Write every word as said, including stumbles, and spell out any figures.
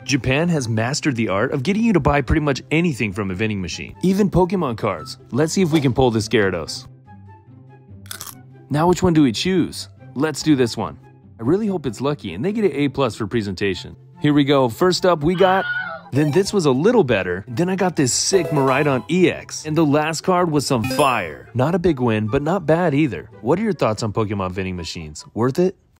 Japan has mastered the art of getting you to buy pretty much anything from a vending machine, even Pokemon cards. Let's see if we can pull this Gyarados. Now which one do we choose? Let's do this one. I really hope it's lucky and they get an A plus for presentation. Here we go. First up we got... Then this was a little better. Then I got this sick Miraidon E X. And the last card was some fire. Not a big win, but not bad either. What are your thoughts on Pokemon vending machines? Worth it?